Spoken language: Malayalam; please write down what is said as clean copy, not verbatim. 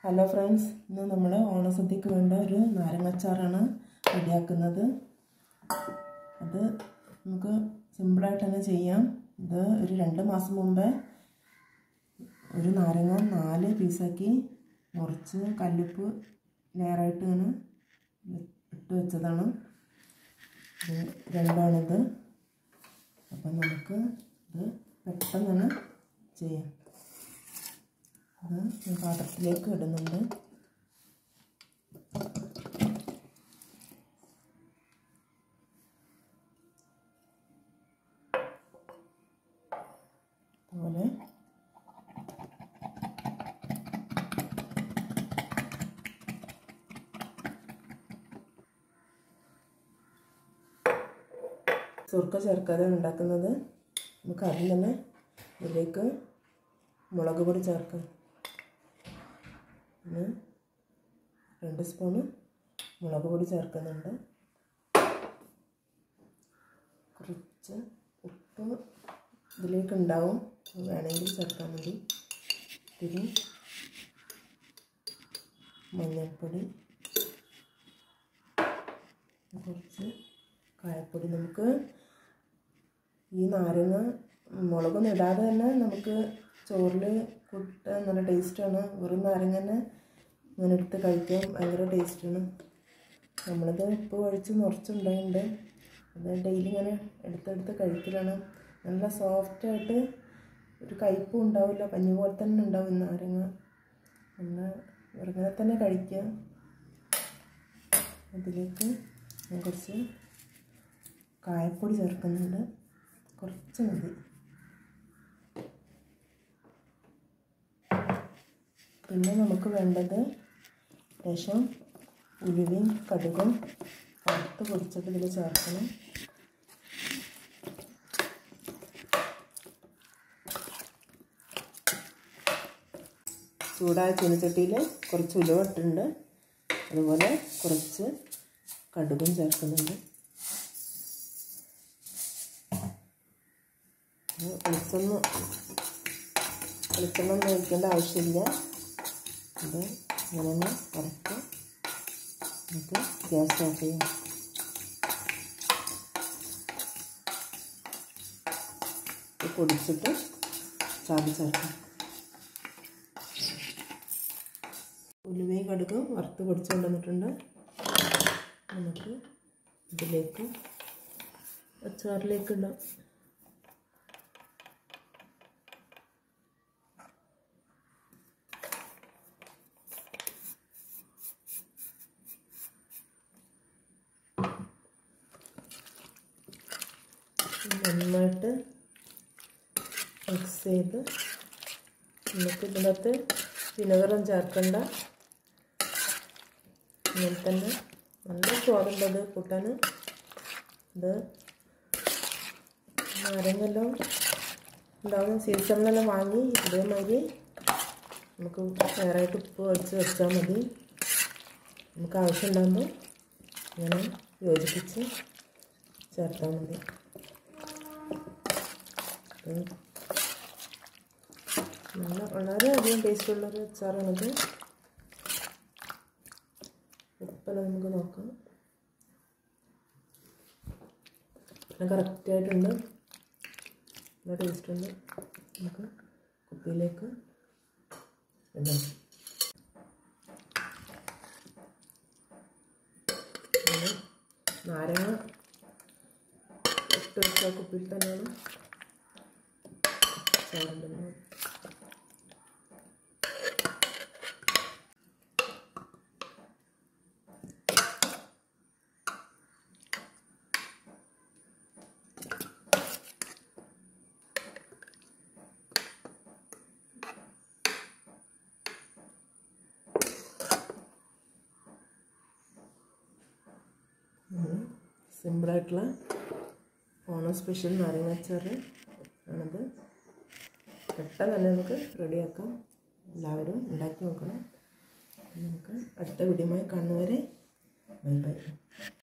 ഹലോ ഫ്രണ്ട്സ്, ഇന്ന് നമ്മൾ ഓണസദ്യക്ക് വേണ്ട ഒരു നാരങ്ങാച്ചാറാണ് റെഡിയാക്കുന്നത്. അത് നമുക്ക് സിമ്പിളായിട്ട് തന്നെ ചെയ്യാം. ഇത് ഒരു 2 മാസം മുമ്പേ ഒരു നാരങ്ങ 4 പീസാക്കി മുറിച്ച് കല്ലുപ്പ് ലെയറായിട്ട് ഇങ്ങനെ ഇട്ട് വെച്ചതാണ്. രണ്ടാണിത്. അപ്പം നമുക്ക് ഇത് പെട്ടെന്ന് തന്നെ ചെയ്യാം. അത് പാത്രത്തിലേക്ക് ഇടുന്നുണ്ട്. അതുപോലെ സുർക്ക ചേർക്കാതെ ഉണ്ടാക്കുന്നത്. നമുക്ക് അതിൽ തന്നെ ഇതിലേക്ക് മുളക് പൊടി ചേർക്കാം. 2 സ്പൂണ് മുളക് പൊടി ചേർക്കുന്നുണ്ട്. കുറച്ച് ഉപ്പ് ഇതിലേക്ക് ഉണ്ടാവും, വേണമെങ്കിൽ ചേർക്കാൻ മതി. ഇത്തിരി മഞ്ഞൾപ്പൊടി, കുറച്ച് കായപ്പൊടി. നമുക്ക് ഈ നാരങ്ങ മുളകൊന്നും ഇടാതെ തന്നെ നമുക്ക് ചോറിൽ കൂട്ടാൻ നല്ല ടേസ്റ്റാണ്. വെറും നാരങ്ങ തന്നെ ഇങ്ങനെ എടുത്ത് കഴിക്കാൻ ഭയങ്കര ടേസ്റ്റാണ്. നമ്മളിത് ഉപ്പ് കഴിച്ച് മുറിച്ചുണ്ടായിട്ടുണ്ട്. അത് ഡെയിലി ഇങ്ങനെ എടുത്തെടുത്ത് കഴിക്കലാണ്. നല്ല സോഫ്റ്റായിട്ട്, ഒരു കയ്പും ഉണ്ടാവില്ല, പഞ്ഞി പോലെ തന്നെ ഉണ്ടാവും നാരങ്ങ. നല്ല വെറുതെ തന്നെ കഴിക്കുക. അതിലേക്ക് ഞാൻ കുറച്ച് കായപ്പൊടി ചേർക്കുന്നുണ്ട്. കുറച്ച് മതി. പിന്നെ നമുക്ക് വേണ്ടത് ലേശം ഉലുവയും കടുകും വറുത്ത് പൊടിച്ചിട്ട് ഇതിൽ ചേർക്കണം. ചൂടായ ചീനച്ചട്ടിയിൽ കുറച്ച് ഉലുവ ഇട്ടിട്ടുണ്ട്. അതുപോലെ കുറച്ച് കടുകും ചേർക്കുന്നുണ്ട്. വെളിച്ചെണ്ണ ഒന്നും ഒഴിക്കേണ്ട ആവശ്യമില്ല. അത് ഇങ്ങനെ തന്നെ വറുത്ത് നമുക്ക് ഗ്യാസ് ഓഫ് ചെയ്യാം. പൊടിച്ചിട്ട് ചാടി ചേർക്കാം. ഉലുവയും കടുകും വറുത്ത് പൊടിച്ച് കൊണ്ടുവന്നിട്ടുണ്ട്. നമുക്ക് ഇതിലേക്ക് അച്ചാറിലേക്ക് ഇടാം. നന്നായിട്ട് മിക്സ് ചെയ്ത് നമുക്ക് ഇതിനകത്ത് വിനെഗറും ചേർക്കണ്ട. ഇങ്ങനെ തന്നെ നല്ല സ്വാദുള്ളത് കൂട്ടാൻ. ഇത് നാരങ്ങെല്ലാം ഉണ്ടാകുന്ന സീസണിലെല്ലാം വാങ്ങി ഇതേമാതിരി നമുക്ക് വേറായിട്ട് ഉപ്പ് വെച്ചാൽ മതി. നമുക്ക് ആവശ്യമുണ്ടാകുമ്പോൾ ഇങ്ങനെ യോജിപ്പിച്ച് ചേർത്താൽ മതി. വളരെയധികം ടേസ്റ്റുള്ളൊരു അച്ചാറാണിത്. ഉപ്പെല്ലാം നമുക്ക് നോക്കാം. കറക്റ്റായിട്ടുണ്ട്, നല്ല ടേസ്റ്റുണ്ട്. നമുക്ക് കുപ്പിയിലേക്ക് ഇടാം. നാരങ്ങ ഇട്ട് വെച്ച കുപ്പിയിൽ തന്നെയാണ് ചേർക്കുന്നത്. സിമ്പിളായിട്ടുള്ള ഓണം സ്പെഷ്യൽ നാരങ്ങാച്ചാർ ആണിത്. പെട്ടെന്ന് തന്നെ നമുക്ക് റെഡിയാക്കാം. എല്ലാവരും ഉണ്ടാക്കി നോക്കണം. നമുക്ക് അടുത്ത വീഡിയോയുമായി കാണുന്നവരെ ബൈ ബൈ.